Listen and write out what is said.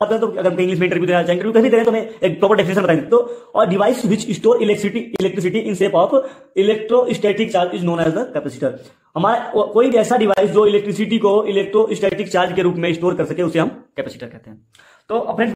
हैं तो अगर इंग्लिश में इंटरव्यू देना चाहेंगे, इंटरव्यू कहीं भी दें तो मैं एक प्रॉपर डेफिनेशन बताएंगे। तो और device which store electricity in shape of electrostatic charge is known as the capacitor. हमारा कोई भी ऐसा डिवाइस जो इलेक्ट्रिसिटी को इलेक्ट्रोस्टैटिक चार्ज के रूप में स्टोर कर सके उसे हम कैपेसिटर कहते हैं। तो अपने